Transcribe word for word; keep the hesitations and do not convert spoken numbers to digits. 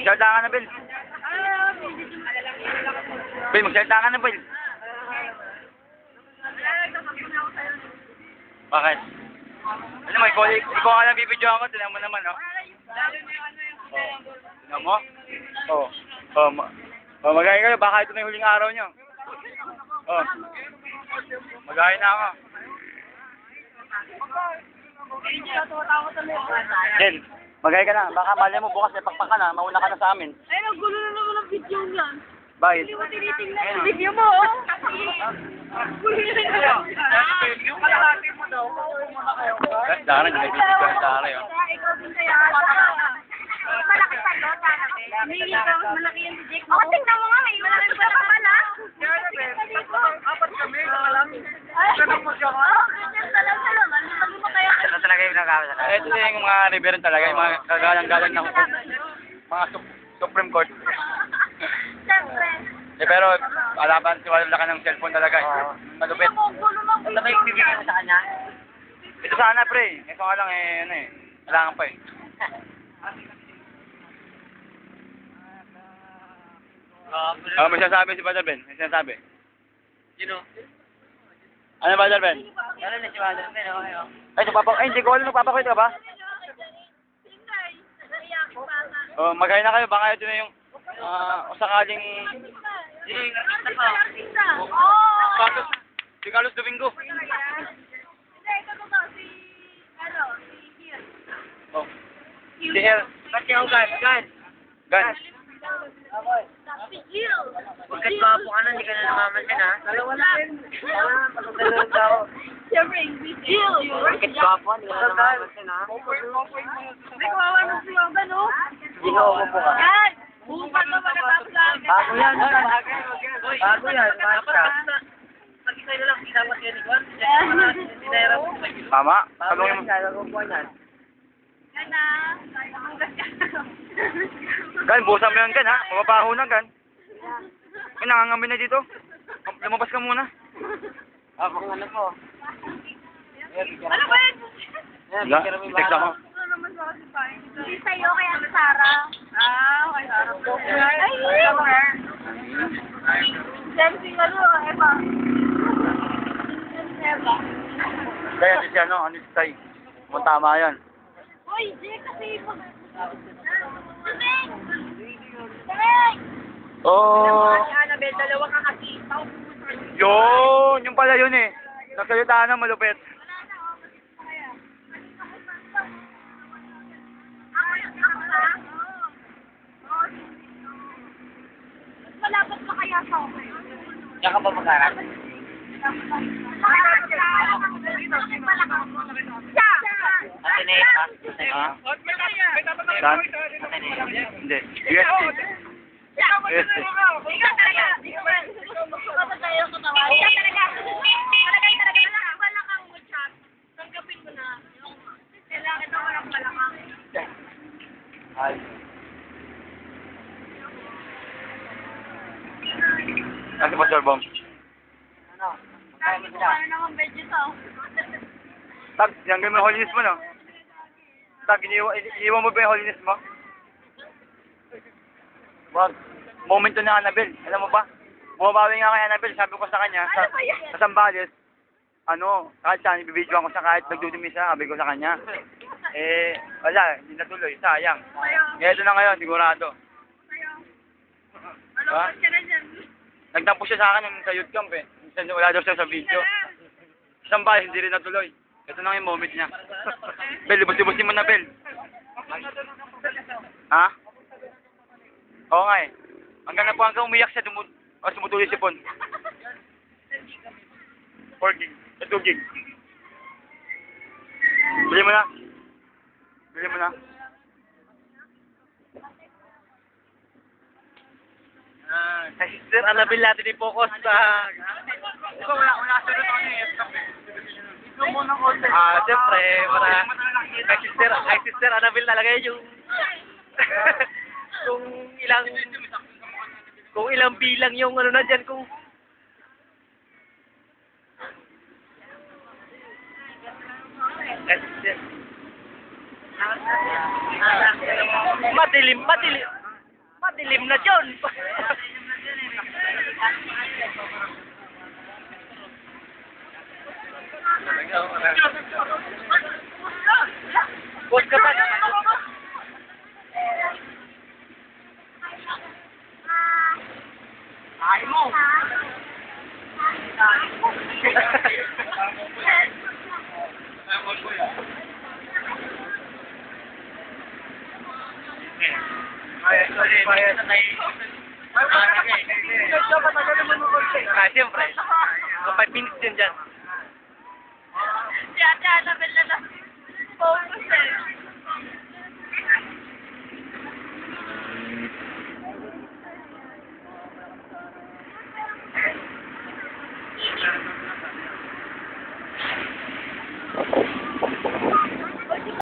Magsalita ka na, Bel. Bel, magsalita ka na, Bel. Bakit? Ano mo, ikaw, ikaw ka lang bibidyo ako, tinan mo naman, oh. Oh. Tinan mo? Oh. Oh, ma oh magahin kayo, baka ito na yung huling araw nyo. Oh. Magahin na ako. Del, magahin ka na. Baka mali mo bukas, ipakpak ka na, mauna ka na sa amin. Ay, nagulo na naman ang video niyan. Bakit? Hindi mo tinitingnan yung video mo, oh. Yung kalahati mo daw, pauwi mo na kayo. Dara, hindi nabibig ka Dara, yun. Ikaw din kaya. Malaki pa, no? May ikaw, malaki yung Jake mo. Oh, tignan mo nga, may malaki pa na pala. Apat kami, nakalang. Ganun mo siya ka. Oo, ganyan talaga naman. Lagi mo kaya. Ito talaga yung nagkakasala. Ito yung mga riveran talaga, yung mga kagalang-galang na hukom. Mga su- Supreme Court. Siyempre. Eh, pero, wala pa, wala ka ng cellphone talaga. Eh. Malupit. Ano ba yung bibigyan mo sa kanya? Ito sana, pre. Ito nga lang, eh, ano eh. Kailangan pa eh. Ah, may sinasabi si Badal Ben. May sinasabi. Sino? Ano Badal Ben? Ano na si Badal Ben, okay, oh. Ay, nagpapa ay, hindi ko alam, nagpapakwit ka ba? Oh, magayin na kayo, baka ito na yung ah, uh, sakaling Sino yung nakita pa? Carlos, si Carlos Domingo. Oh. Si Her. Ba't yung guys, guys? Gan. Pagkat papo ka na, hindi ka na namamansin, ha? Dalawa na rin. Pagkat tao. Siyempre, English. Jill. Pagkat papo, hindi ka na namamansin, ha? May kawawa ng siyoga, no? Sino mo po ka? Yan! Bukan na magkatapos lang. Bago yan, bago yan, basta. Pag-isay na lang, dapat yan, ikaw. Sinayara mo. Tama. Tanungin mo. Yan na. Hanggang ka. Gan, busan mo yan, Gan, ha? Mababaho na, Gan. May nangangamin na dito. Lumabas ka muna. Ah, kung ano po. Ano ba yan? Wala, text ako. Ano naman sa kasi pa? Hindi sa'yo, kaya sa Sarah. Ah, kay Sarah. Ay, summer. Dancing ano, Eva. Eva. Kaya si ano, ano si Tay. Kung tama yan. Uy, Jake, kasi pag... Tumeng! Tumeng! Oh, Si Annabelle, dalawa ka kasi. yun, yung pala yun eh. Nagsalita na malupit. Malapit pa kaya sa akin. Diyan ka pa mag-aral? Siya! Ateneo ka? Ha? Ateneo? Saan? Hindi. U S T. Siya! U S T. Ikaw talaga! Ikaw talaga yung katawan. Ikaw talaga! Talaga yung talaga. Wala kang muchat. Tanggapin mo na. Kailangan na walang malakang. Ay. Kasi pa, Sir Bong. Ano? Sabi ko, ano naman medyo to? Tag, yanggay mo yung holiness mo, no? Tag, iniwan, iniwan mo ba yung holiness mo? Wag. Moment to na Annabelle. Alam mo ba? Bumabawi nga kay Annabelle. Sabi ko sa kanya, sa, Ano ba yan? sa Sambales, ano, kahit saan, ibibidyoan ko siya kahit nagdudumi siya, sabi ko sa kanya. Eh, wala, hindi natuloy, sayang. Kaya ito na ngayon, sigurado. Ano Ha? ba ka na dyan? Nagtampo siya sa akin yung sa youth camp eh. Minsan wala daw siya sa video. Sa Sambales, hindi rin natuloy. Ito na yung moment niya. Bel, libos-libosin mo na, Bel. Ha? Oo nga eh. Hanggang na po hanggang umiyak siya, dumud o sumutuloy si Pon. four gig. two gig. Bili mo na. Bili mo na. Ah, sa sister Annabelle natin i-focus sa... Ikaw, wala, wala sa rin ako eh. Ikaw muna ko. Ah, siyempre, para... Kay sister, kay sister Annabelle talaga yun yung... kung ilang... Kung ilang bilang yung ano na dyan, kung... Kay sister. Madilim, madilim. dilim na dyan. Boss ka pa. Ay mo. Ah, siyempre. Kapag minutes din dyan. Si Ate Annabelle na lang. Focus eh.